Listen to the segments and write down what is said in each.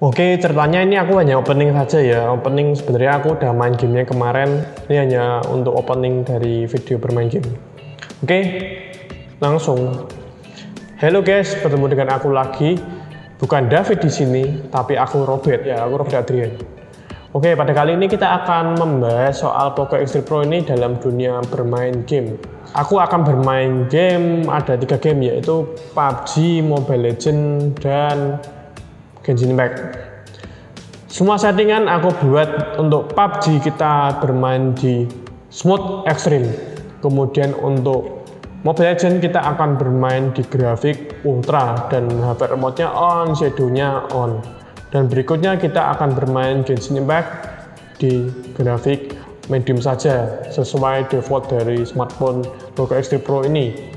Oke, ceritanya ini aku hanya opening saja ya. Opening sebenarnya aku udah main gamenya kemarin. Ini hanya untuk opening dari video bermain game. Oke, langsung. Halo guys, bertemu dengan aku lagi. Bukan David di sini, tapi aku Robert ya. Aku Robert Adrian. Oke, pada kali ini kita akan membahas soal Poco X3 Pro ini dalam dunia bermain game. Aku akan bermain game, ada 3 game, yaitu PUBG, Mobile Legends, dan Genshin Impact. Semua settingan aku buat. Untuk PUBG kita bermain di Smooth Extreme. Kemudian untuk Mobile Legends kita akan bermain di grafik Ultra dan HP remote-nya on, shadow-nya on. Dan berikutnya kita akan bermain Genshin Impact di grafik medium saja, sesuai default dari smartphone Poco X3 Pro ini.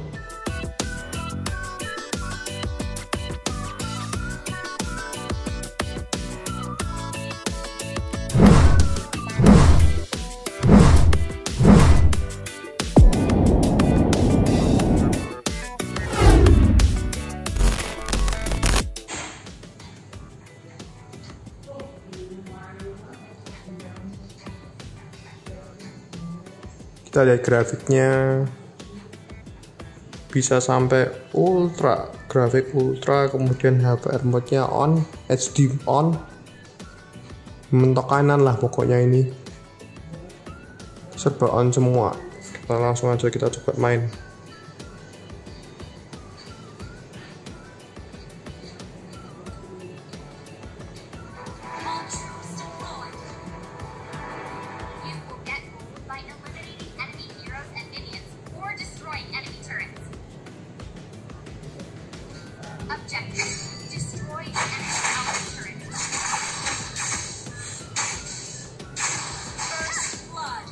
Kita lihat grafiknya, bisa sampai ultra, grafik ultra, kemudian HPR mode-nya on, HD on, mentok kanan lah pokoknya, ini serba on semua. Kita langsung aja kita coba main. Objective: destroy enemy turret. First blood.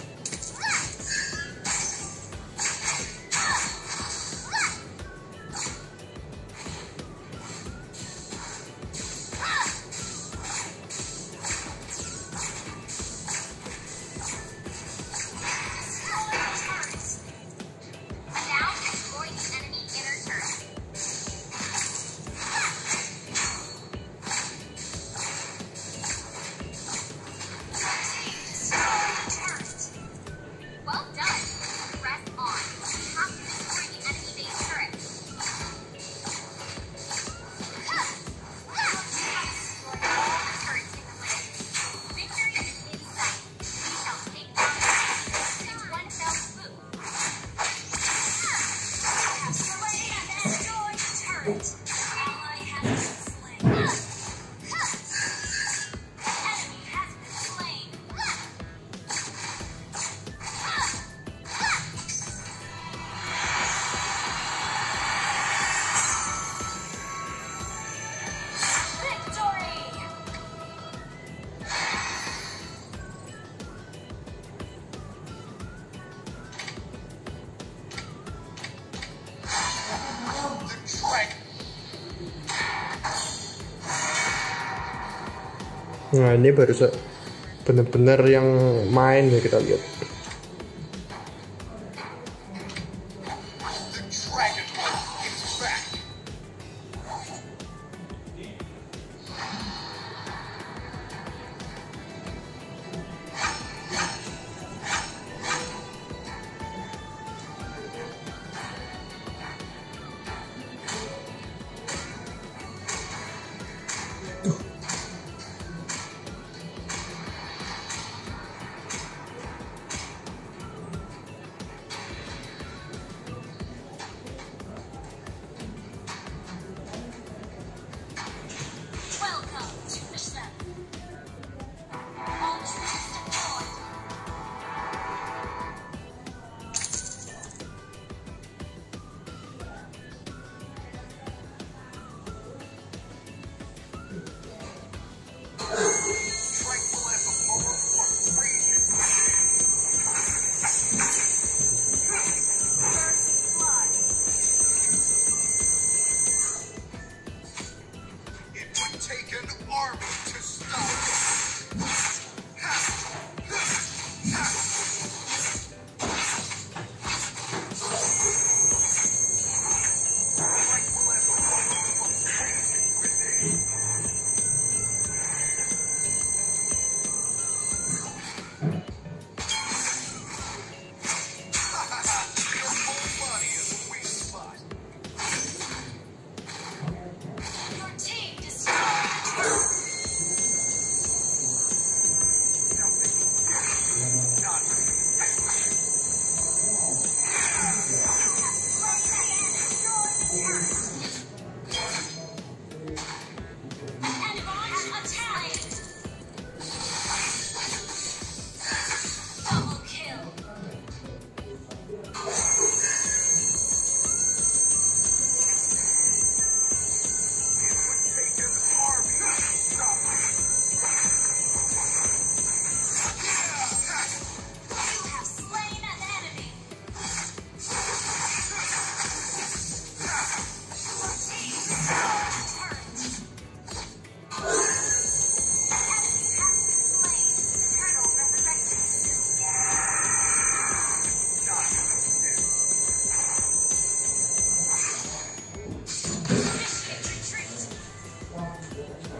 Nah, ini baru bener-bener yang main ya, kita lihat.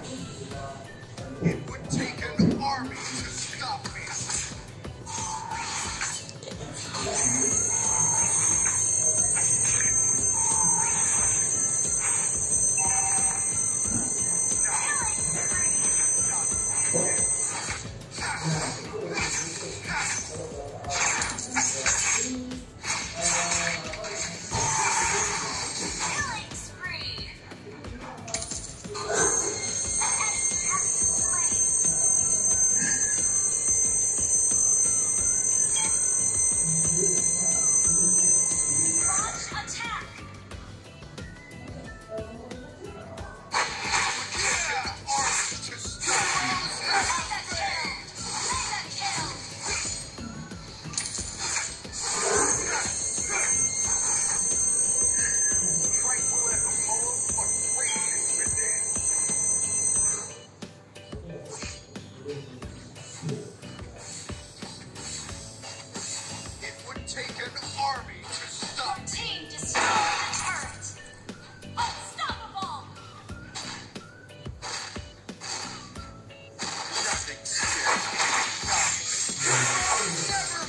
It would take an army to stop me. Killing spree. Launch attack. An army to stop me. Mega kill. Tranquil as a poem, but raging within. It would take an army to stop me. Team destroy the turret. Unstoppable. Nothing scares me. Never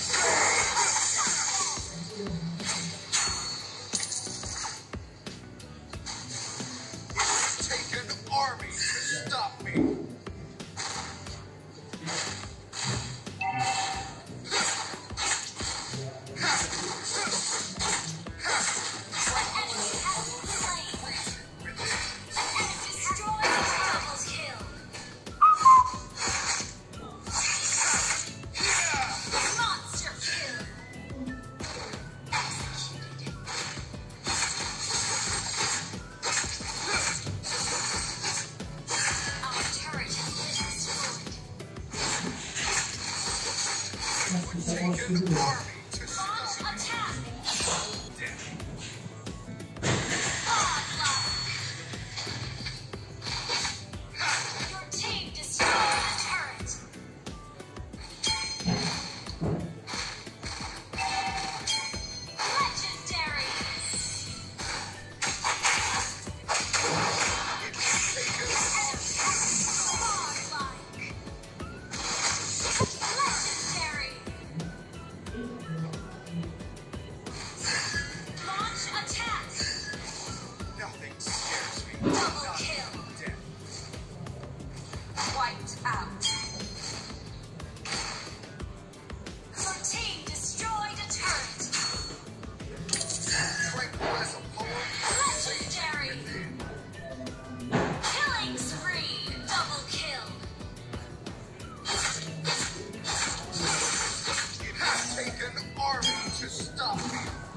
take an army to stop me. Enemy has been slain. Enemy destroyed. Double kill. Monster kill. Executed. Our turret has been destroyed. Take an army to Launch stop me. attack. Death. Godlike. Your team destroyed the turret. Legendary. Godlike. Legendary. Launch attack. Nothing scares me. Double Not kill. death. Wiped out. Your team destroyed a turret. Tranquil as a poem. Legendary. Killing spree. Double kill. It has taken an army to stop me.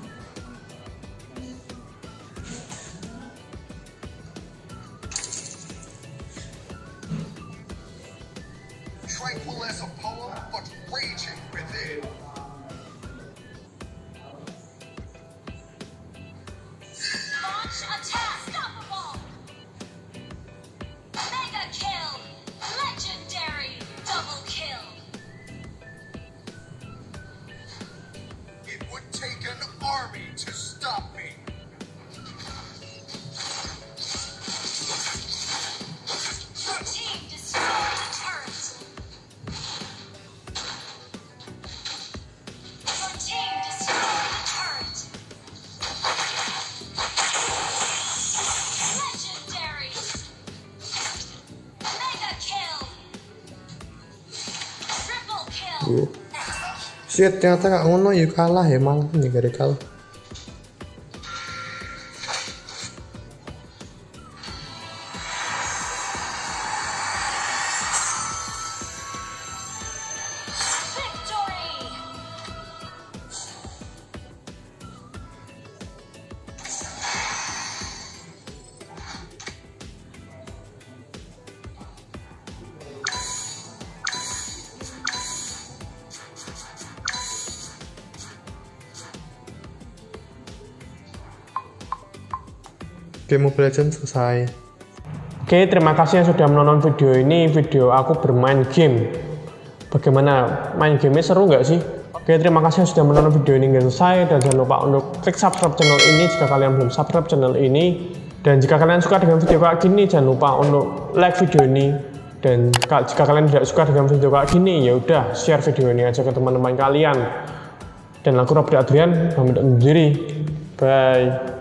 Tranquil as a poem, but raging within. Launch attack. Unstoppable. Mega kill. Legendary. Double kill. It would take an army to stop me. Your team destroyed a turret. Your team destroyed a turret. Legendary. Mega kill. Triple kill. Shit, ternyata gak ngono ya kalah ya, malah nih gak ada kalah. Victory. Game Mobile Legends selesai. Oke, terima kasih yang sudah menonton video ini. Video aku bermain game. Bagaimana main gamenya, seru nggak sih? Oke, terima kasih yang sudah menonton video ini hingga selesai. Dan jangan lupa untuk klik subscribe channel ini jika kalian belum subscribe channel ini. Dan jika kalian suka dengan video kayak gini, jangan lupa untuk like video ini. Dan jika kalian tidak suka dengan video kayak gini, ya udah share video ini aja ke teman-teman kalian. Dan aku Robert Adrian, pamit undur diri. Bye.